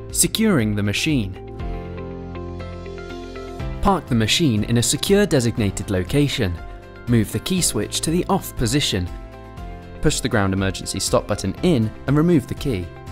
Securing the machine. Park the machine in a secure designated location. Move the key switch to the off position. Push the ground emergency stop button in and remove the key.